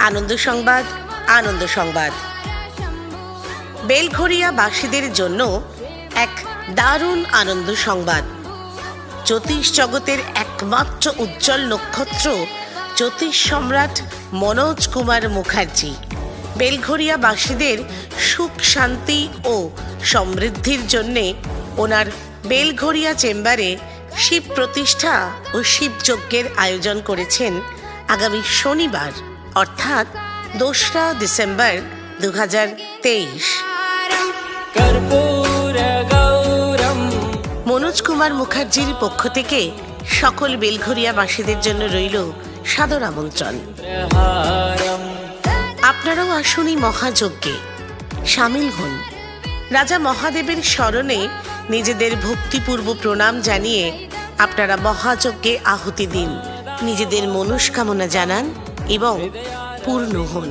আনন্দ সংবাদ, আনন্দ সংবাদ। বেলঘরিয়া বাসীদের জন্য এক দারুণ আনন্দ সংবাদ। জ্যোতিষ জগতের একমাত্র উজ্জ্বল নক্ষত্র জ্যোতিষ সম্রাট মনোজ কুমার মুখার্জি বেলঘরিয়া বাসীদের সুখ, শান্তি ও সমৃদ্ধির জন্যে ওনার বেলঘরিয়া চেম্বারে শিব প্রতিষ্ঠা ও শিবযজ্ঞের আয়োজন করেছেন আগামী শনিবার অর্থাৎ 2রা ডিসেম্বর 2023। মনোজ কুমার মুখার্জির পক্ষ থেকে সকল বেলঘরিয়াবাসীদের জন্য রইল সাদর আমন্ত্রণ। আপনারাও আসুন এই মহাযজ্ঞে সামিল হন। রাজা মহাদেবের স্মরণে নিজেদের ভক্তিপূর্ব প্রণাম জানিয়ে আপনারা মহাযজ্ঞে আহুতি দিন, নিজেদের মনস্কামনা জানান এবং পূর্ণ হন।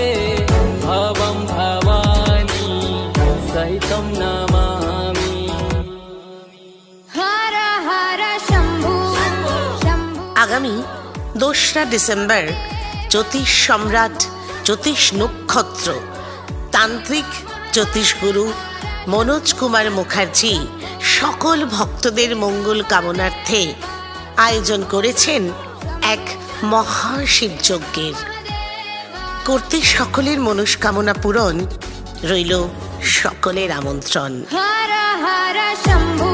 আগামী 2রা ডিসেম্বর জ্যোতিষ সম্রাট, জ্যোতিষ নক্ষত্র, তান্ত্রিক জ্যোতিষগুরু মনোজ কুমার মুখার্জি সকল ভক্তদের মঙ্গল কামনার্থে আয়োজন করেছেন এক মহাশিবযজ্ঞের। করতে সকলের মনস্কামনা পূরণ, রইল সকলের আমন্ত্রণ। হর হর শম্ভু।